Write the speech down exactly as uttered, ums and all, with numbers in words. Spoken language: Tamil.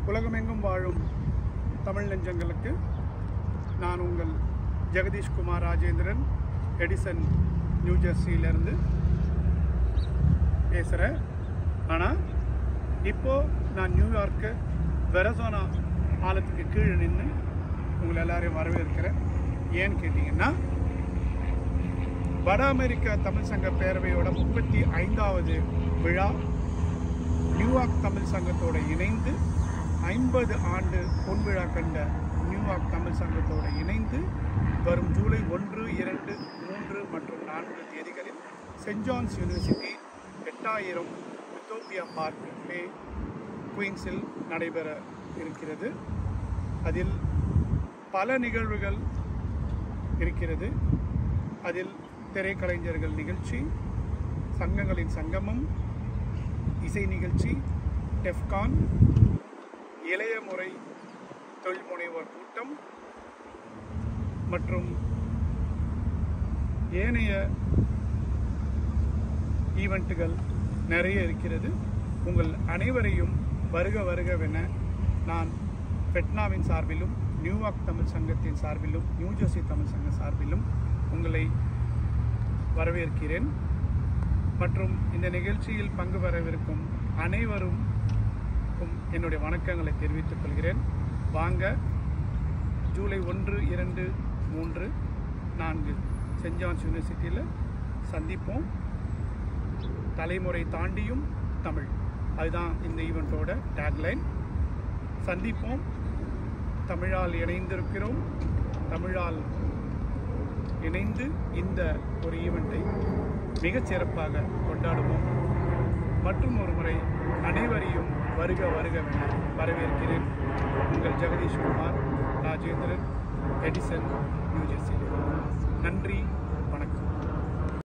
உலகமெங்கும் வாழும் தமிழ் நெஞ்சங்களுக்கு நான் உங்கள் ஜெகதீஷ் குமார் ராஜேந்திரன் எடிசன் நியூ ஜெர்சியிலிருந்து பேசுகிறேன். ஆனால் இப்போது நான் நியூயார்க்கு வெரசோனா பாலத்துக்கு கீழே நின்று உங்களை எல்லாரையும் வரவேற்கிறேன். ஏன்னு கேட்டிங்கன்னா, வட அமெரிக்கா தமிழ் சங்க பேரவையோட முப்பத்தி ஐந்தாவது விழா நியூயார்க் தமிழ் சங்கத்தோடு இணைந்து ஐம்பது ஆண்டு பொன்விழா கண்ட நியூயார்க் தமிழ் சங்கத்தோடு இணைந்து வரும் ஜூலை ஒன்று இரண்டு மூன்று மற்றும் நான்கு தேதிகளில் சென்ட் ஜான்ஸ் யூனிவர்சிட்டி எட்டாயிரம் யுத்தோப்பியா பார்க் மே குயின்ஸில் நடைபெற இருக்கிறது. அதில் பல நிகழ்வுகள் இருக்கிறது. அதில் திரைக்கலைஞர்கள் நிகழ்ச்சி, சங்கங்களின் சங்கமம், இசை நிகழ்ச்சி, டெஃப்கான், இளைய முறை தொழில் முனைவோர் கூட்டம் மற்றும் ஏனைய ஈவெண்ட்டுகள் நிறைய இருக்கிறது. உங்கள் அனைவரையும் வருக வருகவென நான் ஃபெட்னாவின் சார்பிலும் நியூயார்க் தமிழ் சங்கத்தின் சார்பிலும் நியூ ஜெர்சி தமிழ் சங்க சார்பிலும் உங்களை வரவேற்கிறேன். மற்றும் இந்த நிகழ்ச்சியில் பங்கு பெறவிருக்கும் அனைவரும் என்னுடைய வணக்கங்களை தெரிவித்துக் கொள்கிறேன். வாங்க, ஜூலை ஒன்று இரண்டு மூன்று நான்கு சென்ட் ஜான்ஸ் யூனிவர்சிட்டியில் சந்திப்போம். தலைமுறை தாண்டியும் தமிழ், அதுதான் இந்த ஈவெண்ட்டோட டேக்லைன். சந்திப்போம், தமிழால் இணைந்திருக்கிறோம், தமிழால் இணைந்து இந்த ஒரு ஈவெண்ட்டை மிகச் சிறப்பாக கொண்டாடுவோம். மற்றும் ஒரு முறை அனைவரையும் வருக வருகவென வரவேற்கிறேன். உங்கள் Jagadish Kumar Rajendran, Edison, New Jersey. நன்றி.